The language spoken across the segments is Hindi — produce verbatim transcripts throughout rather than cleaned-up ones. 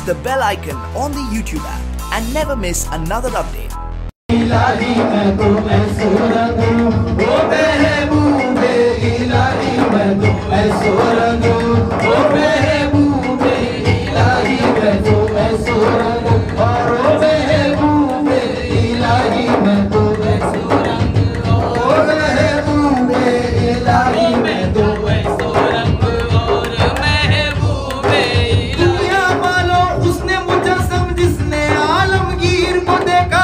the bell icon on the YouTube app and never miss another update. इलाही मैं तो ऐसो रंगूं, ओ महबूबे इलाही मैं तो ऐसो रंगूं, ओ महबूबे इलाही मैं तो ऐसो रंगूं, और ओ महबूबे इलाही मैं तो ऐसो रंगूं, ओ महबूबे इलाही मैं तो ऐसो रंगूं, और महबूबे दुनिया वालों उसने मुजस्सम जिसने आलमगीर को देखा,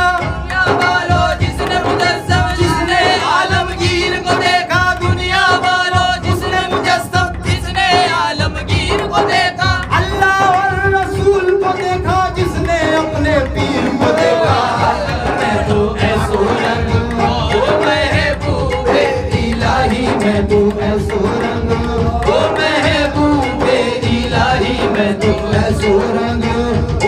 मैं तो ऐसो रंगूं, ओ महबूबे इलाही मैं तो ऐसो रंगूं, ओ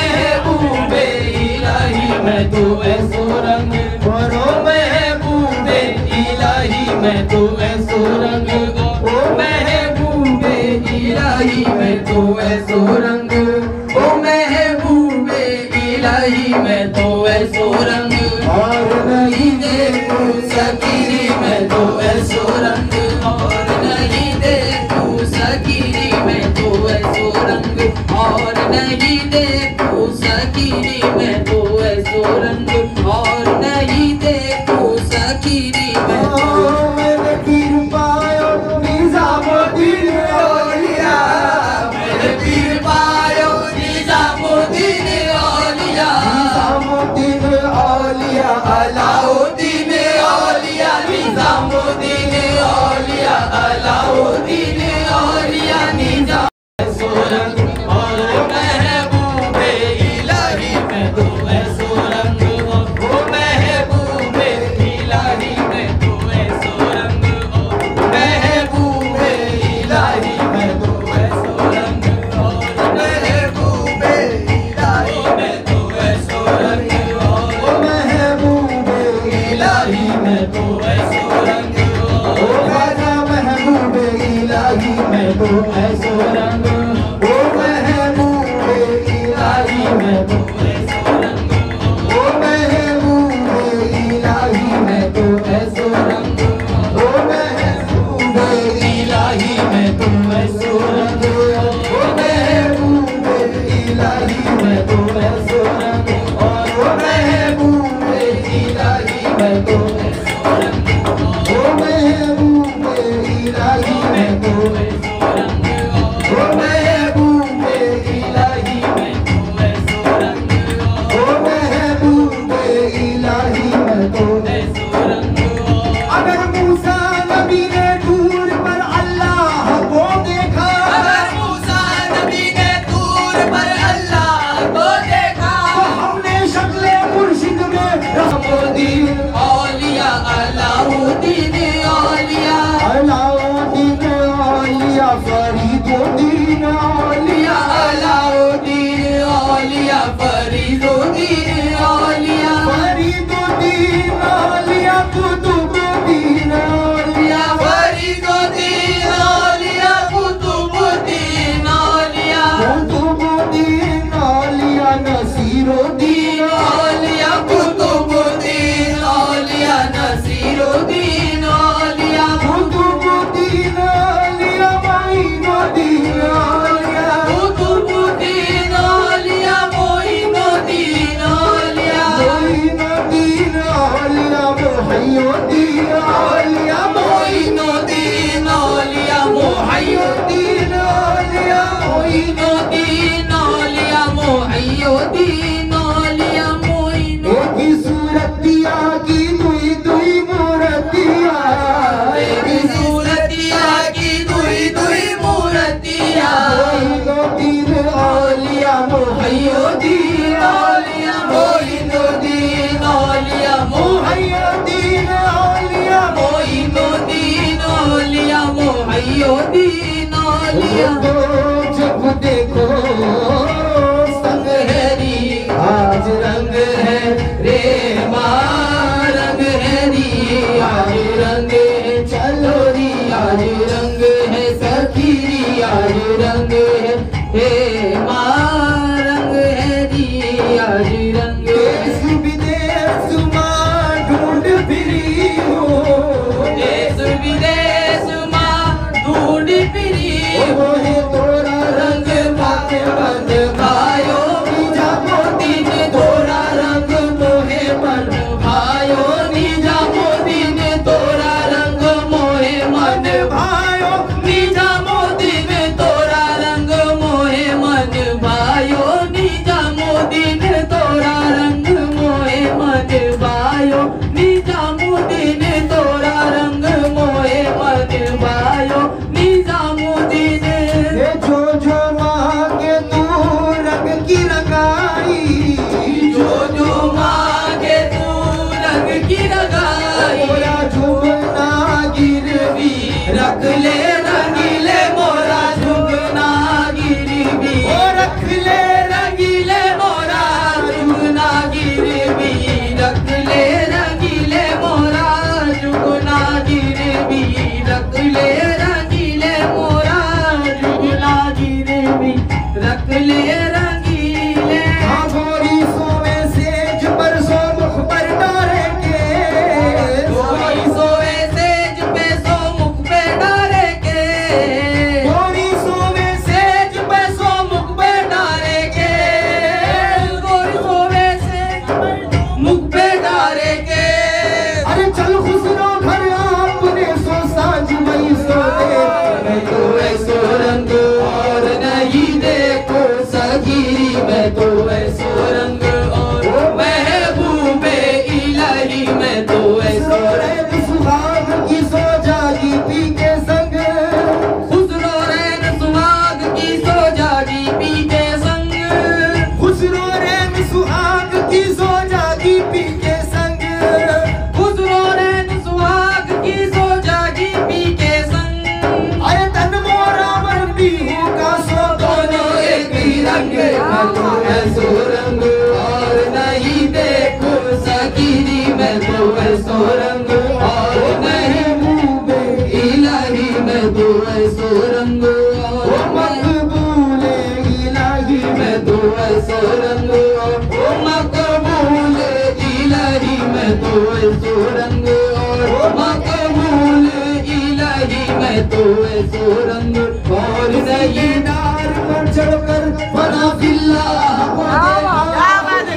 महबूबे इलाही मैं तो ऐसो रंगूं, और ओ महबूबे इलाही मैं तो ऐसो रंगूं, ओ महबूबे इलाही मैं तो ऐसो रंगूं, ओ महबूबे इलाही मैं तो ऐसो रंगूं, और नहीं देखूं सकीरी मैं तो ऐसो रंग, और नहीं देखूं सकीरी मैं तो ऐसो रंग, और नहीं देखूं सकीरी मैं तो ऐसो रंग, और नहीं देखूं सकीरी मैं तो मैंने पीर पायो निजामुद्दीन औलिया, मैंने पीर पायो निजामुद्दीन औलिया, निजामुद्दीन औलिया अलाउद्दीन औलिया, निजामुद्दीन औलिया अलाउद्दीन औलिया, निजाम ऐसो रंग, और महबूबे इलाही मैं तो ऐसो रंग, ओ महबूबे इलाही मैं तो ऐसो रंग, ओ महबूबे इलाही मैं तो ऐसो रंग, और महबूबे इलाही मैं तो ऐसो रंग, ओ महबूबे इलाही मैं तो ऐसो रंग, ओ राजा महबूबे इलाही मैं तो ऐसो रंग, ओ महबूबे इलाही मैं तो ऐसो रंग, ओ महबूबे इलाही मैं तो ऐसो रंग, ओ महबूबे इलाही मैं तो ऐसो रंग, ओ महबूबे इलाही मैं तो ऐसो रंग, और ओ महबूबे इलाही मैं तो ऐसो रंग, ओ महबूबे इलाही मैं तो ऐसो रंग, ओ महबूबे इलाही मैं तो ऐसो रंग, ओ महबूबे इलाही मैं तो ऐसो रंग। अगर मूसा नबी ने दूर पर अल्लाह को देखा, अगर मूसा नबी ने दूर पर अल्लाह को देखा, तो हमने शक्ले मुर्शिद में निज़ाम-उद-दिन औलिया अलाउद्दीन औलिया, अलाउद्दीन औलिया फरीदुद्दीन औलिया, अलाउद्दीन औलिया फरीदुद्दीन औलिया, फरीदुद्दीन औलिया कुतुबुद्दीन औलिया, फरीदुद्दीन औलिया कुतुबुद्दीन औलिया, कुतुबुद्दीन औलिया नसीरुद्दीन औलिया, कुतुबुद्दीन औलिया नसीरुद्दीन औलिया, कुतुबुद्दीन औलिया मोइनुद्दीन औलिया, कुतुबुद्दीन औलिया मोइनुद्दीन औलिया, मोइनुद्दीन औलिया मुहय्यिद्दीन औलिया, मोइनुद्दीन औलिया मुहय्यिद्दीन औलिया, मोइनुद्दीन औलिया मुहय्यिद्दीन औलिया, मोइनुद्दीन की सूरतिया की दुई दुई मूर्तिया, की सूरतिया की दुई दुई मूर्तिया, मोइनुद्दीन औलिया मुहय्यिद्दीन औलिया, मोइनुद्दीन औलिया मुहय्यिद्दीन औलिया, मोइनुद्दीन औलिया मुहय्यिद्दीन औलिया, जब देखो संग है री आज रंग है रे माँ, रंग है री आज रंग है, चलो री आज रंग है सखी री आज रंग है हे माँ। रख ले रंगीले मोरा जुगना गिरवी, ओ रख ले रंगीले मोरा जुगना गिरवी, रख ले रंगीले मोरा जुगना गिरवी, रख ले रंगीले मोरा जुगना गिरवी, रख ले रंगीले। हाँ गोरी सोवे सेज पर सो मुख पर डारे के, गोरी सोवे सेज पे सो मुख पे डारे के, गोरी सोवे सेज पे सो मुख पे डारे के, गोरी सोवे सेज पे मुख पे डारे के। अरे चल खुसरो घर आपने सो साँझ मई सो दे, मैं तो ऐसो रंग और नहीं देखो सगीरी, मैं तो ऐसो रंग और महबूबे इलाही, मैं तो ऐसो रंग सुहाग की सो जागी पी के संग, खुसरो रैन सुहाग की सो जागी पी के संग, खुसरो रैन सुहाग की सो जागी पी के संग, खुसरो रैन सुहाग की सो जागी पी के संग। अरे तन मोरा मन भी का सो दोनों एक ही रंग, मैं तो ऐसो रंग और नहीं देखो सकीरी, मैं तो ऐसो रंग और नहीं महबूबे इलाही, मैं तो ऐसो रंग और मकबूले इलाही, मैं तो ऐसो रंग और मकबूले इलाही, मैं तो ऐसो रंग और मकबूले इलाही, मैं तो ऐसो रंग और नहीं डार पर चढ़कर फना बिल्लाह को देखा,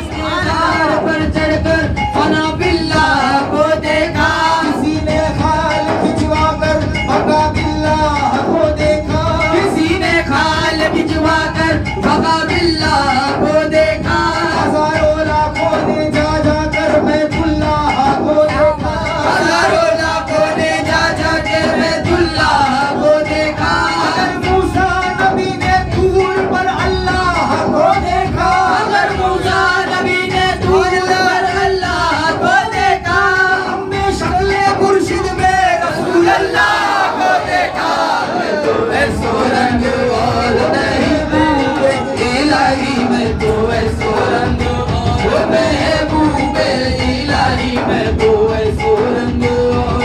डार पर चढ़कर फना बिल्लाह को देखा, किसी ने खाल खिंचवा कर भगा बिल्लाह को देखा, किसी ने खाल खिंचवा कर भगा बिल्लाह को देखा, हजारों लाखों ने जा जा कर बैतुल्लाह को देखा, हजारों लाखों ने जा जा कर बैतुल्लाह को देखा। अगर मूसा नबी ने दूर पर अल्लाह को देखा, अगर मूसा नबी ने दूर पर अल्लाह को देखा, हमने शक्ले मुर्शिद में रसूल अल्लाह को देखा, मैं तो ऐसो रंग और नहीं महबूबे इलाही, मैं तो ऐसो रंग और महबूबे इलाही, मैं तो ऐसो रंग और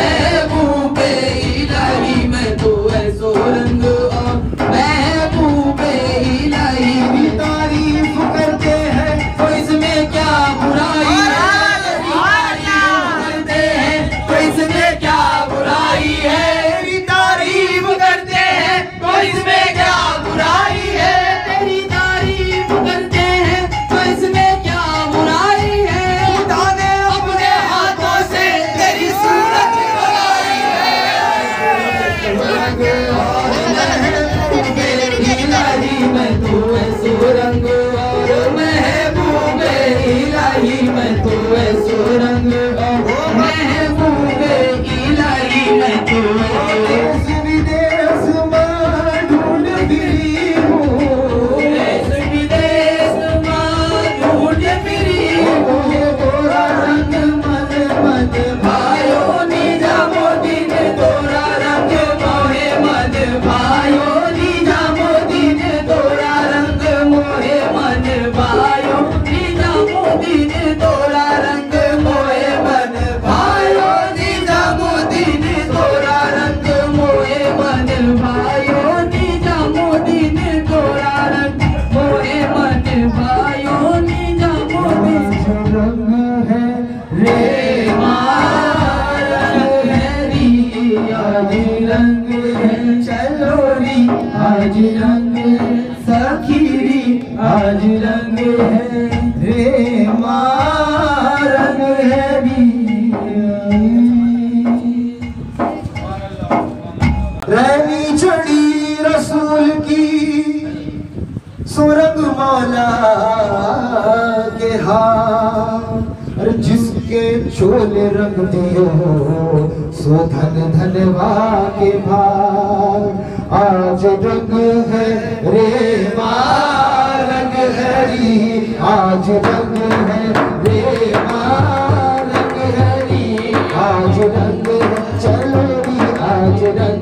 महबूबे इलाही, मैं तो ऐसो रंग और महबूबे इलाही। भी तारीफ करते हैं तो इसमें क्या बुराई है, करते हैं तो इसमें क्या बुराई है, तेरी तारीफ करते हैं तो इसमें क्या बुराई है, तेरी तारीफ करते हैं तो इसमें क्या बुराई है, खुदा ने अपने हाथों से तेरी सूरत बनाई है, मैं तो ऐसो रंग और महबूबे इलाही, मैं तो ऐसो रंग और महबूबे इलाही, मैं तो देश विदेश में ढूंढ फिरी हूँ, देश विदेश में ढूंढ फिरी हूँ, तोरा रंग मन मन भायो निजामुद्दीन, तोरा रंग मोहे मन भायो निजामुद्दीन, तोरा रंग मोहे मन भायो निजामुद्दीन, तोरा रंग मोहे मन भायो निजामुद्दीन, तोरा रंग मोहे मन भायो निजामुद्दीन, तोरा रंग मोहे मन भायो निजामुद्दीन। रंग है रे रंग है री, आज रंग है चलो री, आज रंग है सखीरी, आज रंग है रे माँ, रंग है री। रैनी चढ़ी रसूल की सुरंग मौला के हाथ, जिसके चोले रंग दियो सो धन धनवा के भार। आज रंग है रे माँ रंग है री, आज रंग है रे माँ रंग है री, आज रंग है चलो री, आज रंग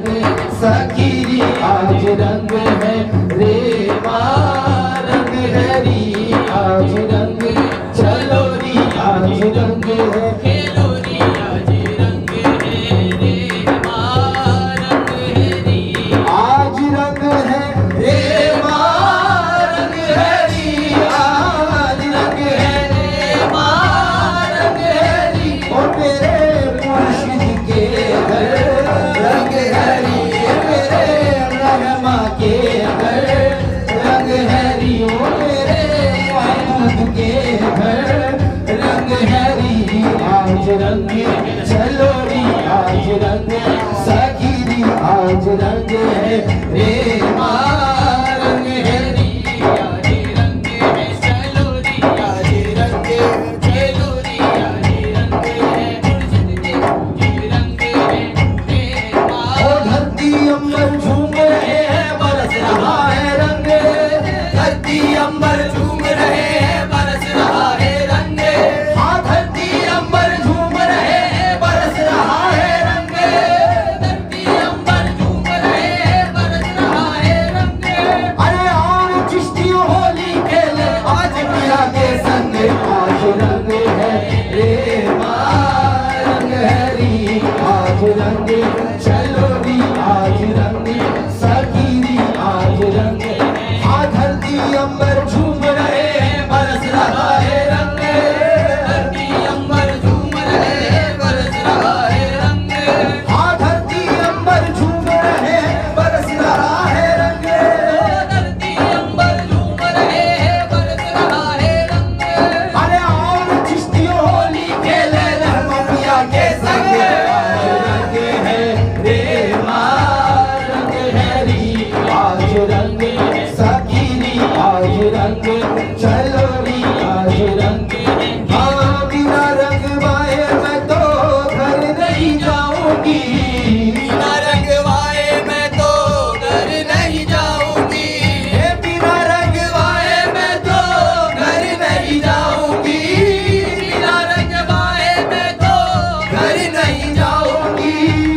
रंग सखीरी आज रंग है रे माँ रंग है रिया रे रंग है चलो रिया रे रंग चलो रिया रे रंग है मुर्शिद के रंग है रे माँ। ओ धरती अंबर झूम रहे हैं बरस रहा है रंग धरती अंबर झूम रहे हैं बरस रहा है रंग हाँ धरती अंबर झूम रहे हैं बरस रहा है रंग धरती अंबर झूम रहे हैं बरस रहा है रंग। अरे आओ चिश्ती होली खेले आज पिया के संग आज रंग है रे माँ रंग है री आज रंग चलो री आज रंग सखीरी आज रंग हाँ धरती अंबर झूम रहे हैं बरस रहा है रंग धरती अंबर झूम रहे हैं बरस रहा है रंग हाँ धरती अंबर झूम रहे हैं बरस रहा है रंग धरती अंबर झूम रहे हैं बरस रहा है रंग। अरे आओ चिश्ती होली खेले पिया के संग आज रंग है रे माँ रंग है री आज रंग सखीरी आज रंग चलो री आज रंग हाँ बिना रंग वाए मैं तो घर नहीं जाऊंगी बिना रंग वाए मैं तो घर नहीं जाऊंगी बिना रंग वाए मैं तो घर नहीं जाऊंगी बिना रंग वाए मैं तो घर नहीं जाऊंगी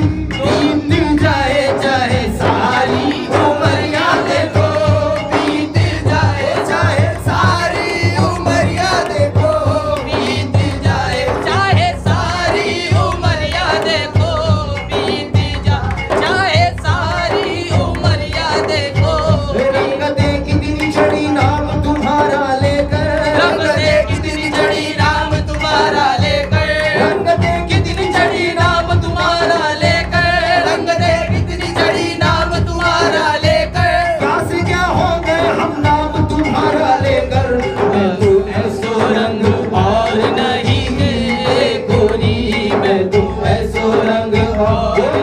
बीत जाए चाहे सारी उम्र याद देखो बीत जाए चाहे सारी उम्र याद देखो बीत जाए चाहे सारी उम्र याद देखो बीत जाए चाहे सारी उम्र याद देखो रंगते कितनी चढ़ी नाम तुम्हारा लेकर रंगते कितनी चढ़ी नाम तुम्हारा लेकर रंगते कितनी चढ़ी नाम तुम्हारा लेकर रंगते कितनी चढ़ी नाम तुम्हारा लेकर क्या से क्या हो गए हम नाम तुम्हारा लेकर मैं तो ऐसो रंग और नहीं है गोरी मैं तो ऐसो रंग और